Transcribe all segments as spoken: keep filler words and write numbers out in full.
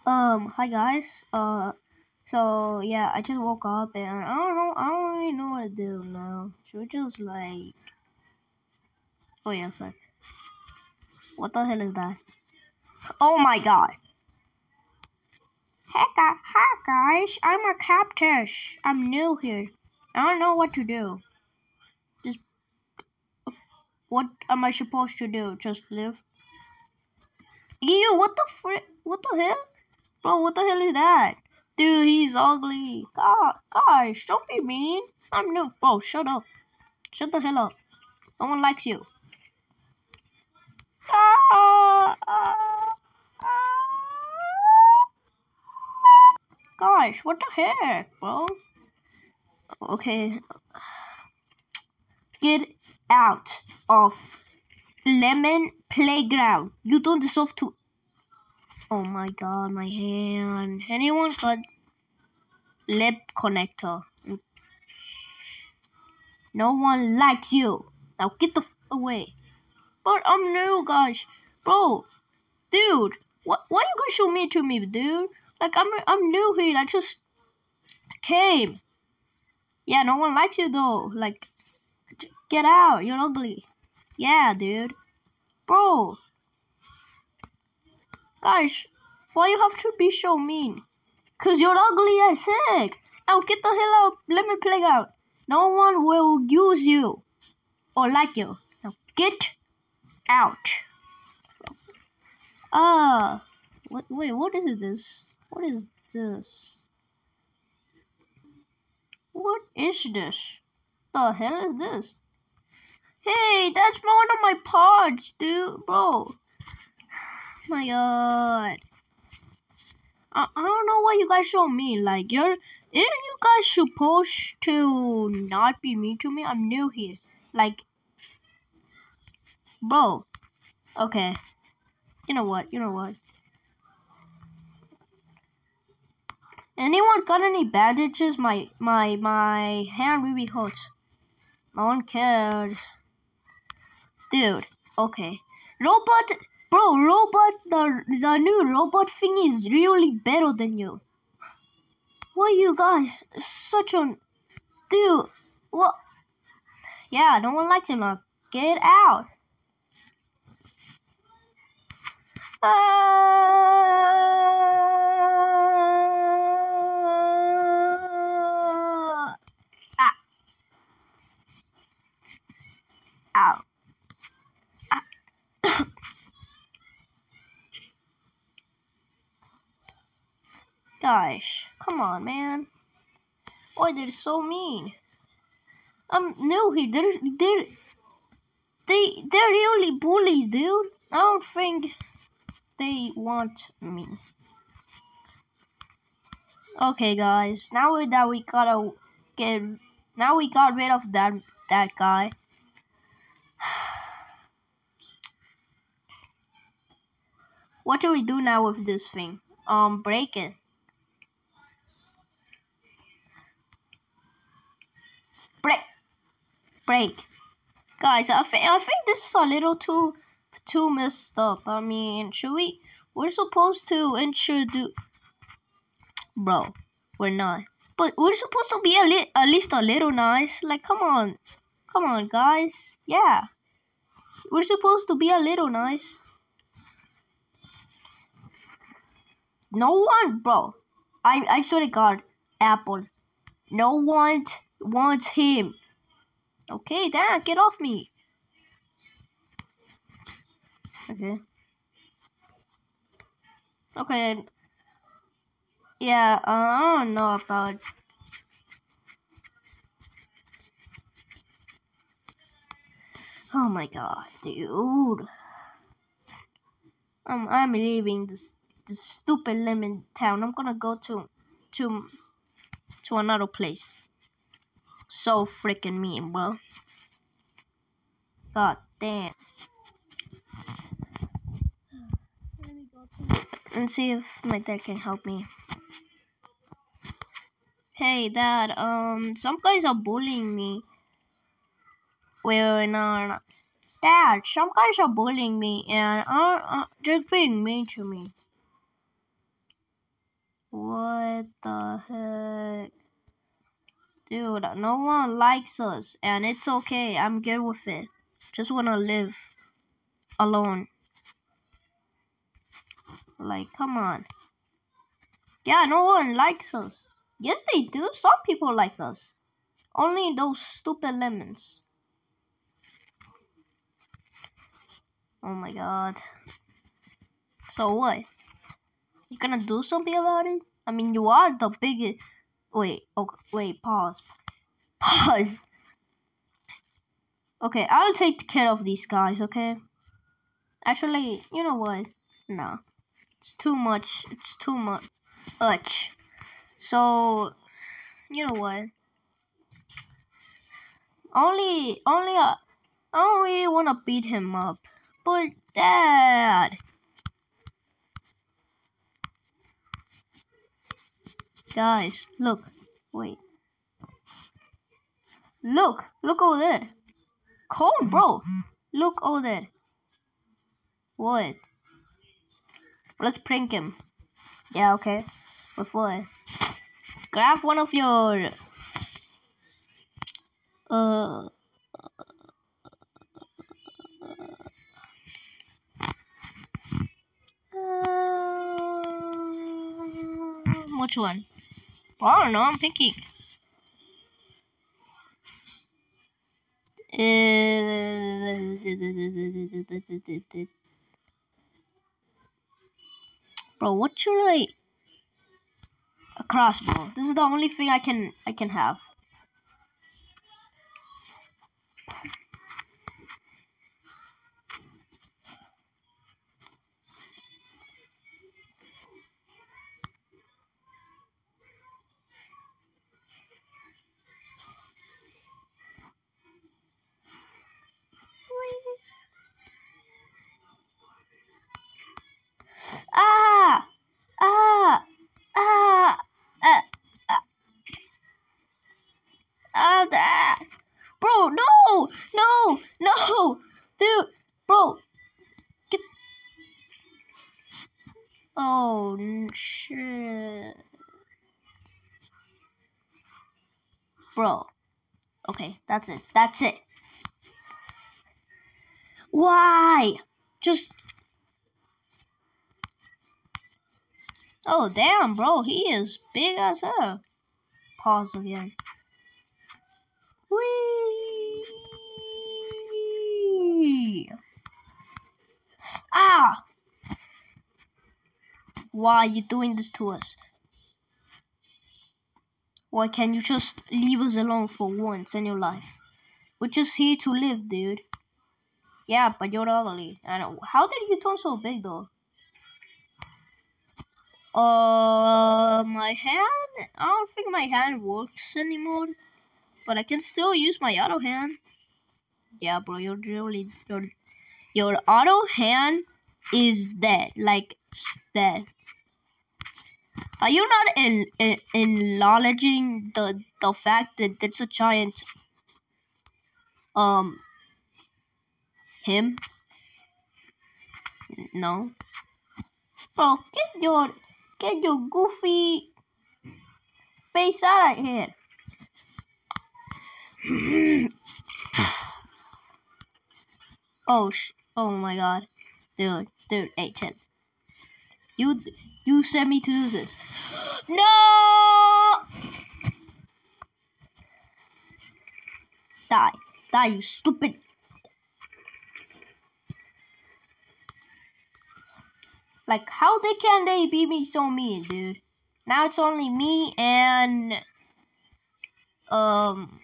Um, hi guys. Uh, so yeah, I just woke up and I don't know. I don't really know what to do now. Should we just like? Oh yeah, sec. What the hell is that? Oh my god. Hey guys, hi guys. I'm a captain. I'm new here. I don't know what to do. Just what am I supposed to do? Just live? Ew! What the frick? What the hell? Bro, what the hell is that? Dude, he's ugly. God, guys, don't be mean. I'm new. Bro, shut up. Shut the hell up. No one likes you. Gosh, what the heck, bro? Okay. Get out of Lemon Playground. You don't deserve to. Oh my god, my hand. Anyone got lip connector? No one likes you. Now get the f away. But I'm new, guys. Bro, dude, what? Why you guys so mean to me, dude? Like I'm, I'm new here. I just came. Yeah, no one likes you though. Like, get out. You're ugly. Yeah, dude. Bro, guys, why you have to be so mean? Cause you're ugly and sick. Now get the hell out. Let me play out. No one will use you or like you. Now get out. Ah, what? Wait, what is this? What is this? What is this? The hell is this? Hey, that's one of my pods, dude, bro. My god. I, I don't know why you guys so mean. Like, you're, isn't you guys supposed to not be mean to me? I'm new here. Like, bro. Okay. You know what? You know what? Anyone got any bandages? My my my hand really hurts. No one cares. Dude, okay. Robot, bro, robot, the, the new robot thing is really better than you. Why you guys such a... Dude, what? Yeah, no one likes him now. Get out. Uh, ah. Ow. Gosh, come on, man. Why they're so mean? I'm new here. They're they're they they're really bullies, dude. I don't think they want me. Okay, guys. Now that we gotta get, now we got rid of that that guy. What do we do now with this thing? Um, break it. Break, break, guys. I think I think this is a little too too messed up. I mean, should we? We're supposed to introduce, bro. We're not, but we're supposed to be a li at least a little nice. Like, come on, come on, guys. Yeah, we're supposed to be a little nice. No one, bro. I I swear to God, Apple. No one wants him. Okay, Dad, get off me. Okay. Okay. Yeah, uh, I don't know about. Oh my god, dude. Um, I'm leaving this this stupid lemon town. I'm gonna go to to to another place. So freaking mean, bro. God damn. Let me go to and see if my dad can help me. Hey, Dad. Um, some guys are bullying me. Well, no, no. Dad, some guys are bullying me and uh, uh, they're being mean to me. What the heck? Dude, no one likes us, and it's okay. I'm good with it. Just wanna live alone. Like, come on. Yeah, no one likes us. Yes, they do. Some people like us. Only those stupid lemons. Oh my god. So what? You gonna do something about it? I mean, you are the biggest. Wait, okay, wait, pause. Pause. Okay, I'll take care of these guys, okay? Actually, you know what? No. It's too much. It's too much. Much. So, you know what? Only, only, uh, I don't really want to beat him up. But, Dad. Guys, look. Wait. Look. Look over there. Cold, bro. Look over there. What? Let's prank him. Yeah, okay. Before. Grab one of your... Uh... Which one? I don't know, I'm picking. Uh, bro, what should I? A crossbow. This is the only thing I can I can have. Ah! Ah! Ah! Ah! Ah! Ah! That! Bro, no! No! No! Dude! Bro! Get... Oh, shit. Bro. Okay, that's it. That's it. Why? Just... Oh, damn, bro. He is big as hell. Pause again. Whee! Ah! Why are you doing this to us? Why can't you just leave us alone for once in your life? We're just here to live, dude. Yeah, but you're ugly. I know. How did you turn so big, though? Uh, my hand? I don't think my hand works anymore. But I can still use my auto hand. Yeah, bro, you're really... Your, your auto hand is dead. Like, dead. Are you not in, in, acknowledging the the fact that it's a giant um him? No. Bro, get your get your goofy face out of here. oh sh oh my god. Dude, dude, hey Chen. You you sent me to do this. No! Die. Die, you stupid. Like, how they can they be me so mean, dude? Now it's only me and... Um...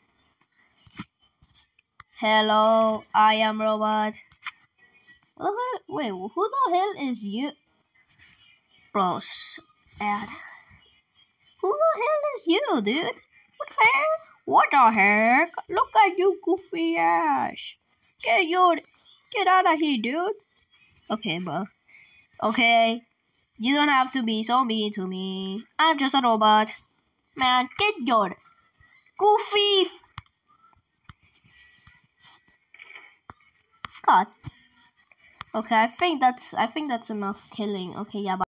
Hello, I am Robot. Wait, who the hell is you? Bro, ad. Who the hell is you, dude? What the heck? What the heck? Look at you, goofy ass. Get your... Get out of here, dude. Okay, bro. Okay. You don't have to be so mean to me. I'm just a robot. Man, get your goofy... God. Okay, I think that's I think that's enough killing. Okay, yeah, bye.